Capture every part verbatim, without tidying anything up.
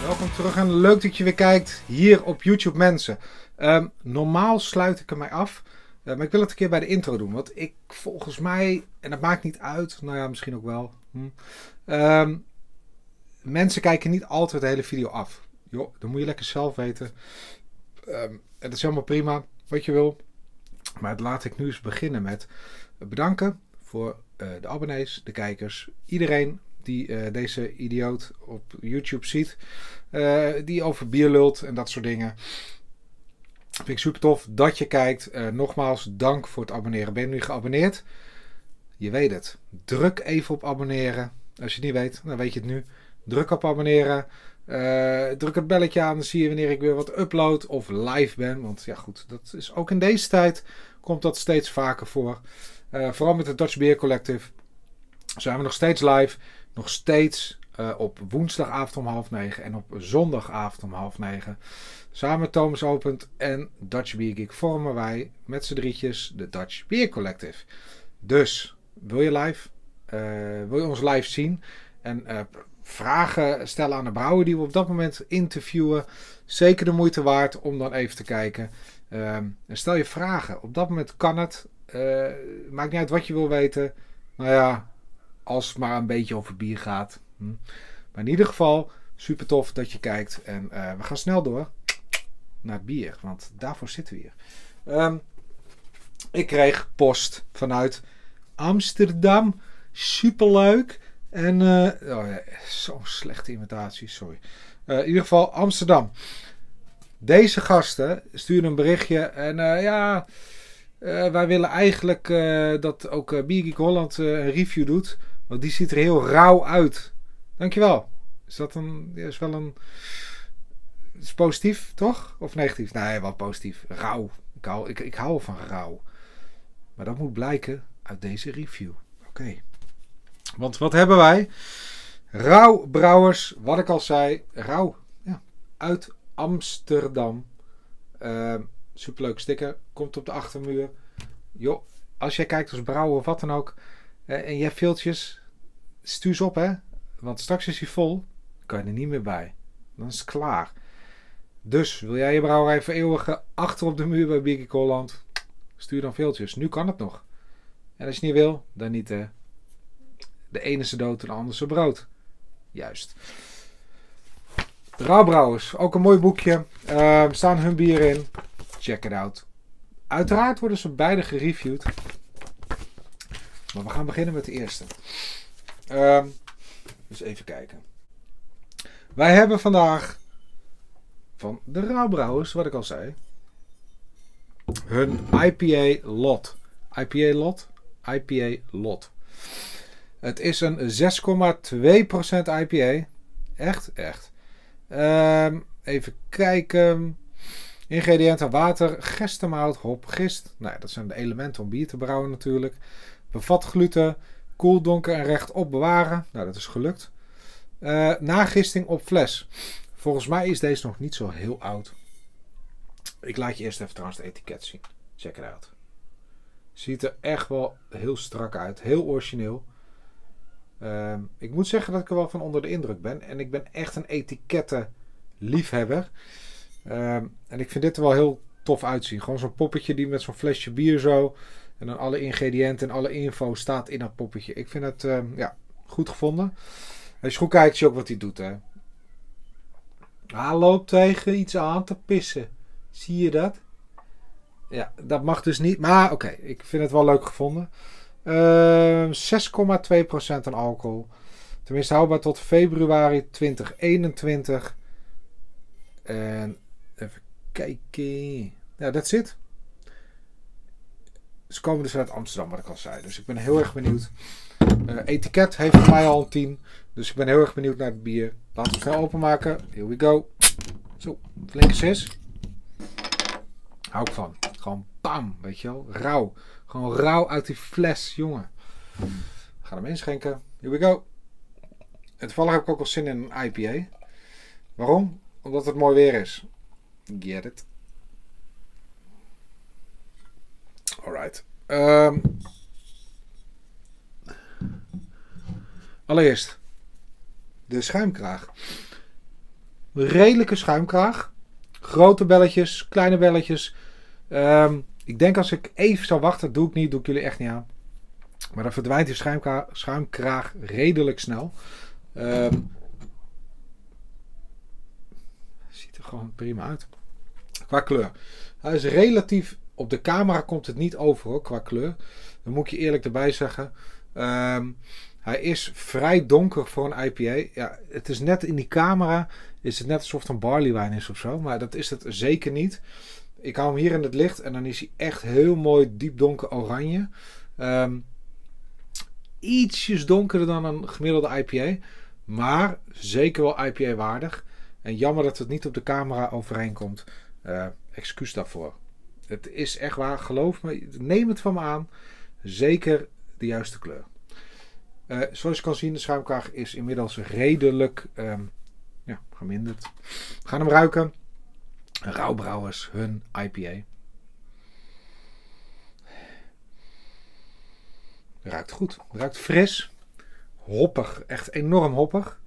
Welkom terug en leuk dat je weer kijkt hier op YouTube, mensen. Um, normaal sluit ik er mij af, uh, maar ik wil het een keer bij de intro doen. Want ik volgens mij, en dat maakt niet uit, nou ja, misschien ook wel. Hm. Um, mensen kijken niet altijd de hele video af. Joh, dat moet je lekker zelf weten. Um, het is helemaal prima, wat je wil. Maar laat ik nu eens beginnen met bedanken voor uh, de abonnees, de kijkers, iedereen die uh, deze idioot op YouTube ziet. Uh, die over bier lult en dat soort dingen. Vind ik super tof dat je kijkt. Uh, nogmaals, dank voor het abonneren. Ben je nu geabonneerd? Je weet het. Druk even op abonneren. Als je het niet weet, dan weet je het nu. Druk op abonneren. Uh, druk het belletje aan. Dan zie je wanneer ik weer wat upload of live ben. Want ja goed, dat is ook in deze tijd komt dat steeds vaker voor. Uh, vooral met het Dutch Beer Collective zijn we nog steeds live. Nog steeds uh, op woensdagavond om half negen en op zondagavond om half negen. Samen met Thomas Opent en Dutch Beer Geek vormen wij met z'n drietjes de Dutch Beer Collective. Dus, wil je live? Uh, wil je ons live zien? En uh, vragen stellen aan de brouwer die we op dat moment interviewen. Zeker de moeite waard om dan even te kijken. Uh, en stel je vragen. Op dat moment kan het. Uh, maakt niet uit wat je wil weten. Nou ja, als het maar een beetje over bier gaat. Hm. Maar in ieder geval, super tof dat je kijkt. En uh, we gaan snel door naar het bier. Want daarvoor zitten we hier. Um, ik kreeg post vanuit Amsterdam. Superleuk. En, uh, oh ja, zo'n slechte imitatie, sorry. Uh, in ieder geval Amsterdam. Deze gasten sturen een berichtje. En uh, ja, uh, wij willen eigenlijk uh, dat ook uh, Beer Geek Holland uh, een review doet. Want die ziet er heel rauw uit. Dankjewel. Is dat een, ja, is wel een, is positief, toch? Of negatief? Nee, wel positief. Rauw. Ik hou, ik, ik hou van rauw. Maar dat moet blijken uit deze review. Oké. Okay. Want wat hebben wij? Rauw Brouwers, wat ik al zei. Rauw. Ja, uit Amsterdam. Uh, superleuk sticker. Komt op de achtermuur. Joh, als jij kijkt als brouwer of wat dan ook. Uh, en je hebt veeltjes. Stuur ze op, hè. Want straks is hij vol. Kan je er niet meer bij. Dan is het klaar. Dus wil jij je brouwerij vereeuwigen achter op de muur bij Beer Geek Holland? Stuur dan veeltjes. Nu kan het nog. En als je niet wil, dan niet. Uh, de ene is dood en de andere is brood. Juist. De Rauwbrouwers. Ook een mooi boekje. Uh, staan hun bier in. Check it out. Uiteraard worden ze beide gereviewd. Maar we gaan beginnen met de eerste. Uh, dus even kijken. Wij hebben vandaag van de Rauwbrouwers, wat ik al zei, hun I P A lot. I P A lot? I P A lot. Het is een zes komma twee procent I P A. Echt? Echt. Uh, even kijken. Ingrediënten: water, gerstemout, hop, gist. Nou ja, dat zijn de elementen om bier te brouwen natuurlijk. Bevat gluten. Koel, donker en rechtop bewaren. Nou, dat is gelukt. Uh, nagisting op fles. Volgens mij is deze nog niet zo heel oud. Ik laat je eerst even trouwens het etiket zien. Check it out. Ziet er echt wel heel strak uit. Heel origineel. Uh, ik moet zeggen dat ik er wel van onder de indruk ben. En ik ben echt een etiketten liefhebber. Uh, en ik vind dit er wel heel tof uitzien. Gewoon zo'n poppetje die met zo'n flesje bier zo. En dan alle ingrediënten en alle info staat in dat poppetje. Ik vind het uh, ja, goed gevonden. Als je goed kijkt, zie je ook wat hij doet. Hè. Hij loopt tegen iets aan te pissen. Zie je dat? Ja, dat mag dus niet. Maar oké, okay, ik vind het wel leuk gevonden. Uh, zes komma twee procent aan alcohol. Tenminste houdbaar tot februari twintig eenentwintig. En even kijken. Ja, dat zit. Ze komen dus uit Amsterdam, wat ik al zei. Dus ik ben heel erg benieuwd. Uh, etiket heeft voor mij al een tien. Dus ik ben heel erg benieuwd naar het bier. Laten we snel openmaken. Here we go. Zo, flinke sis. Hou ik van. Gewoon bam, weet je wel. Rauw. Gewoon rauw uit die fles, jongen. We gaan hem inschenken. Here we go. En toevallig heb ik ook wel zin in een I P A. Waarom? Omdat het mooi weer is. Get it. Alright. Um, allereerst de schuimkraag. redelijke schuimkraag. Grote belletjes, kleine belletjes. Um, ik denk als ik even zou wachten, doe ik niet, doe ik jullie echt niet aan. Maar dan verdwijnt die schuimkraag, schuimkraag redelijk snel. Um, ziet er gewoon prima uit. Qua kleur. Hij is relatief, op de camera komt het niet over hoor, qua kleur. Dan moet ik je eerlijk erbij zeggen. Um, hij is vrij donker voor een I P A. Ja, het is net in die camera, is het net alsof het een barleywijn is of zo. Maar dat is het zeker niet. Ik hou hem hier in het licht en dan is hij echt heel mooi diep donker oranje. Um, ietsjes donkerder dan een gemiddelde I P A. Maar zeker wel I P A waardig. En jammer dat het niet op de camera overeenkomt. Uh, excuus daarvoor. Het is echt waar, geloof me. Neem het van me aan. Zeker de juiste kleur. Uh, zoals je kan zien, de schuimkraag is inmiddels redelijk um, ja, geminderd. We gaan hem ruiken. Rauwbrouwers, hun I P A. Ruikt goed. Ruikt fris. Hoppig. Echt enorm hoppig.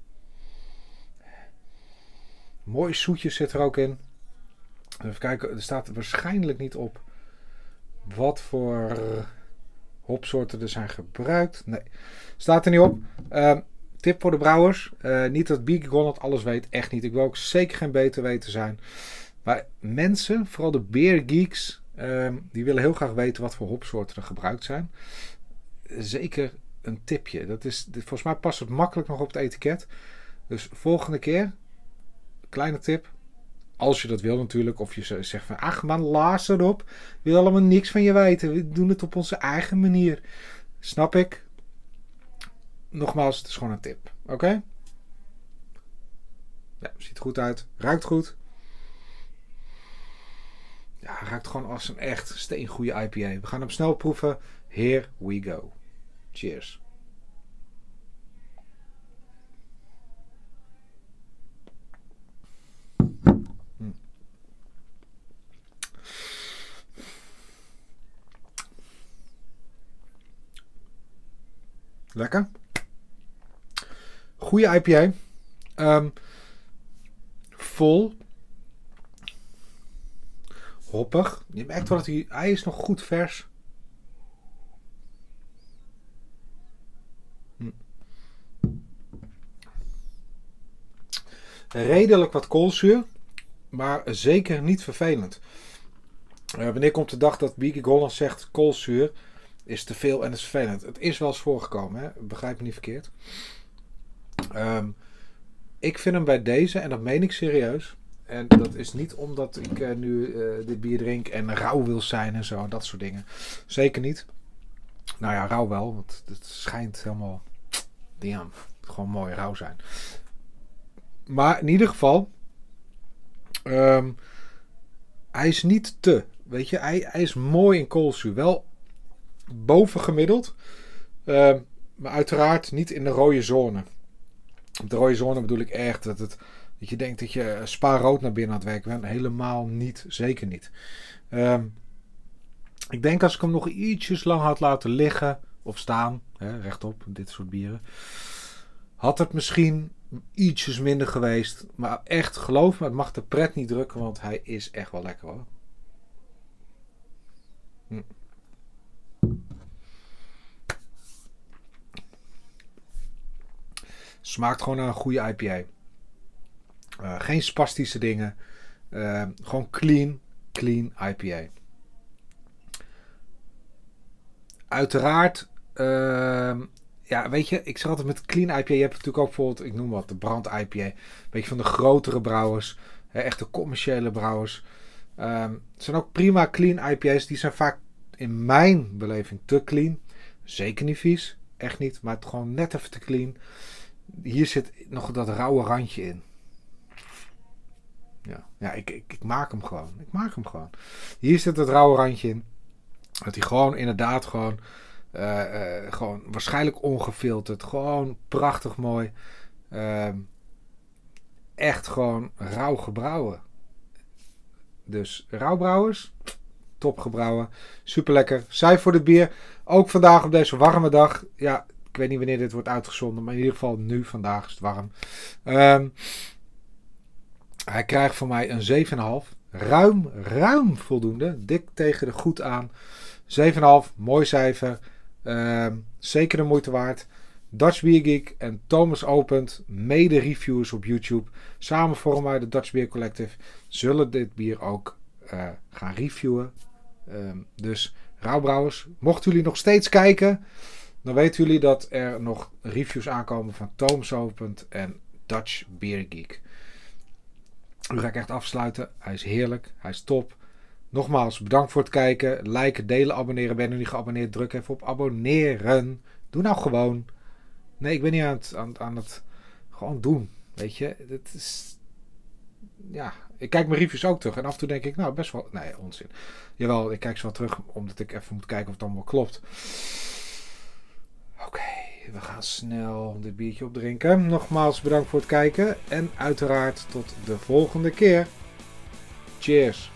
Mooi zoetjes zit er ook in. Even kijken. Er staat waarschijnlijk niet op wat voor hopsoorten er zijn gebruikt. Nee. Staat er niet op. Uh, tip voor de brouwers. Uh, niet dat Beaky Golland alles weet. Echt niet. Ik wil ook zeker geen beter weten zijn. Maar mensen, vooral de beer geeks, uh, die willen heel graag weten wat voor hopsoorten er gebruikt zijn. Zeker een tipje. Dat is, volgens mij past het makkelijk nog op het etiket. Dus volgende keer, kleine tip. Als je dat wil natuurlijk. Of je zegt van, ach man, laat erop. We willen allemaal niks van je weten. We doen het op onze eigen manier. Snap ik. Nogmaals, het is gewoon een tip. Oké? Okay? Ja, ziet er goed uit. Ruikt goed. Ja, ruikt gewoon als een echt steengoede I P A. We gaan hem snel proeven. Here we go. Cheers. Hm. Lekker. Goede I P A. Um, vol. Hoppig. Je merkt wel dat hij, hij is nog goed vers. Hm. Redelijk wat koolzuur. Maar zeker niet vervelend. Uh, wanneer komt de dag dat Beaky Golland zegt koolzuur is te veel en is vervelend? Het is wel eens voorgekomen. Hè? Begrijp me niet verkeerd. Um, ik vind hem bij deze, en dat meen ik serieus. En dat is niet omdat ik uh, nu uh, dit bier drink en rauw wil zijn en zo. Dat soort dingen. Zeker niet. Nou ja, rauw wel. Want het schijnt helemaal... Damn, gewoon mooi rauw zijn. Maar in ieder geval... Um, hij is niet te. Weet je, hij, hij is mooi in koolzuur. Wel bovengemiddeld. Um, maar uiteraard niet in de rode zone. Op de rode zone bedoel ik echt dat het... Dat je denkt dat je spaarrood naar binnen aan het werken bent. Helemaal niet. Zeker niet. Um, ik denk als ik hem nog ietsjes lang had laten liggen. Of staan. Hè, rechtop. Dit soort bieren. Had het misschien ietsjes minder geweest. Maar echt geloof me. Het mag de pret niet drukken. Want hij is echt wel lekker hoor. Hm. Smaakt gewoon naar een goede I P A. Uh, geen spastische dingen. Uh, gewoon clean, clean I P A. Uiteraard, uh, ja, weet je, ik zeg altijd met clean I P A, je hebt natuurlijk ook bijvoorbeeld, ik noem wat, de brand I P A. Weet je, van de grotere brouwers, hè, echte commerciële brouwers. Uh, het zijn ook prima clean I P A's, die zijn vaak in mijn beleving te clean. Zeker niet vies, echt niet, maar het gewoon net even te clean. Hier zit nog dat rauwe randje in. Ja, ja ik, ik, ik maak hem gewoon. Ik maak hem gewoon. Hier zit het rauwe randje in. Dat hij gewoon inderdaad gewoon... Uh, uh, gewoon waarschijnlijk ongefilterd. Gewoon prachtig mooi. Uh, echt gewoon rauw gebrouwen. Dus rauwbrouwers. Top gebrouwen. Super lekker. Cijfer voor de bier. Ook vandaag op deze warme dag. Ja, ik weet niet wanneer dit wordt uitgezonden. Maar in ieder geval nu vandaag is het warm. Um, Hij krijgt van mij een zeven komma vijf. Ruim, ruim voldoende. Dik tegen de goed aan. zeven komma vijf, mooi cijfer. Uh, zeker de moeite waard. Dutch Beer Geek en Thomas Opent, mede reviewers op YouTube. Samen vormen wij de Dutch Beer Collective. Zullen dit bier ook uh, gaan reviewen. Um, dus Rauwbrouwers, mochten jullie nog steeds kijken, dan weten jullie dat er nog reviews aankomen van Thomas Opent en Dutch Beer Geek. Nu ga ik echt afsluiten. Hij is heerlijk. Hij is top. Nogmaals, bedankt voor het kijken. Liken, delen, abonneren. Ben je nog niet geabonneerd? Druk even op abonneren. Doe nou gewoon. Nee, ik ben niet aan het, aan, aan het gewoon doen. Weet je, het is... Ja, ik kijk mijn reviews ook terug. En af en toe denk ik, nou, best wel... Nee, onzin. Jawel, ik kijk ze wel terug, omdat ik even moet kijken of het allemaal klopt. Oké, okay, we gaan snel dit biertje opdrinken. Nogmaals, bedankt voor het kijken. En uiteraard tot de volgende keer. Cheers.